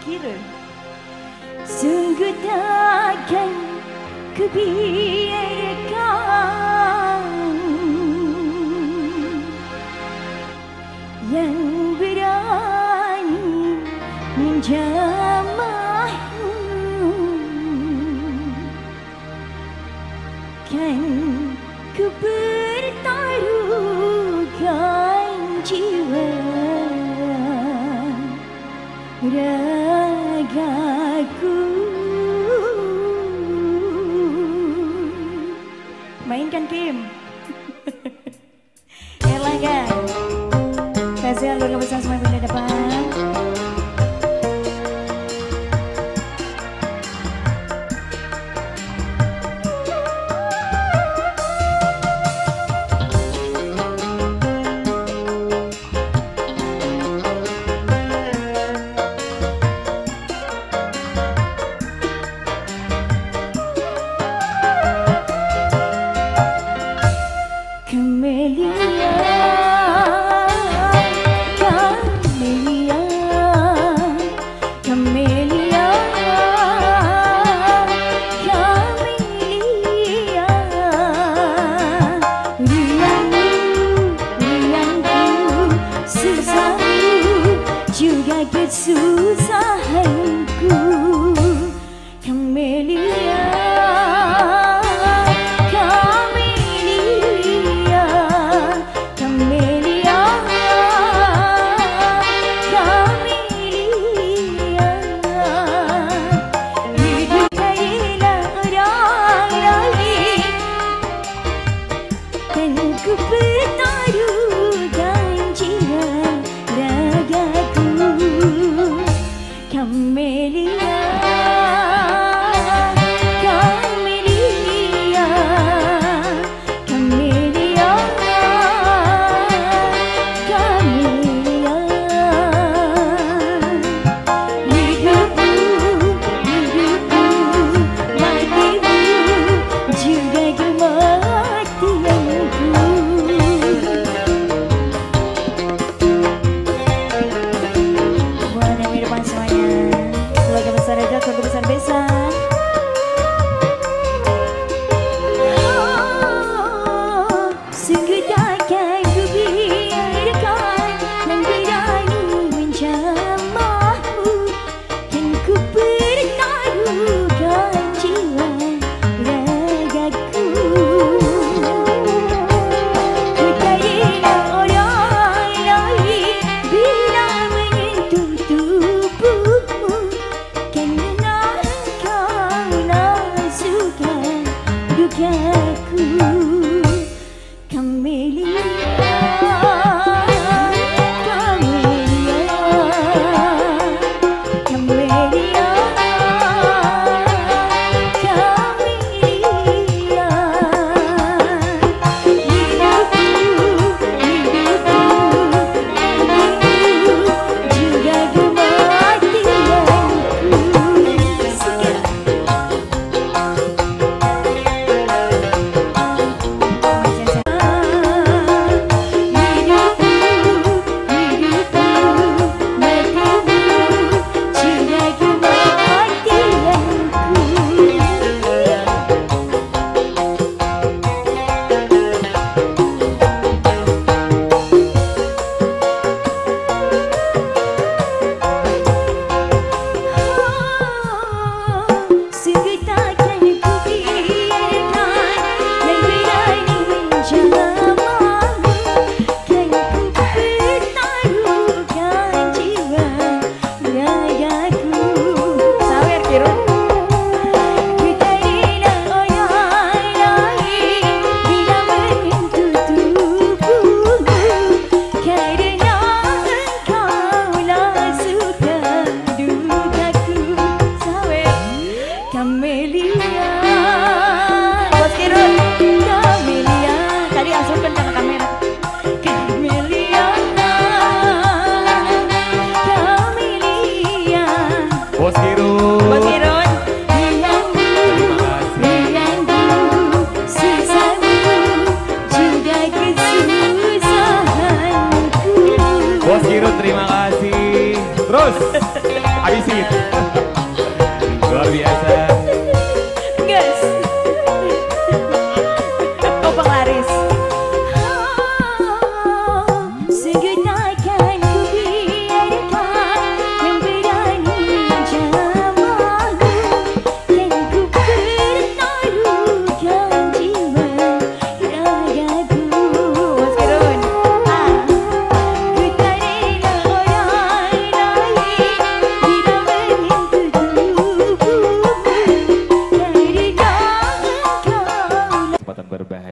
kira. Sungguh takkan kubiarkan yang berani menjamahmu, kan ku bertaruhkan jiwa ragaku. Mainkan Kim. Erlangga, kasih keluarga besar semua yang berada depan. Kesusahanku, Camelia, Camelia, Camelia, Camelia. Hidup adalah orang lain, dan ku bertaruhkan jiwa ragaku. Camelia, Camelia, Camelia, Camelia. Hidupku, hidupku, matimu, juga kematianku. Buat yang di depan semuanya, keluarga besar aja, keluarga besar besan. Sungguh takkan ku biarkan yang berani menjamahmu, kan ku bertaruhkan jiwa ragaku. Ku takdirkan orang lain bila menyentuh tubuhmu, kerana kau rasukan dukaku. Camelia, Camelia, Camelia, Camelia. Hidupku, hidupku, juga kematianku. Sungguh takkan ku biarkan yang berani menjamahmu, kan ku bertaruhkan jiwa ragaku. Sawer Kirun. Ku takdirkan orang lain bila menyentuh tubuhmu, kerana engkaulah suka dukaku. Sawer Camelia, Bos Kirun. Camelia, tadi asupan sama kamera. Camelia, Camelia, Bos Kirun. Bos Kirun. Riangku, susahmu, juga kesusahanku. Bos Kirun, terima kasih. Terus. Habisin. Luar biasa.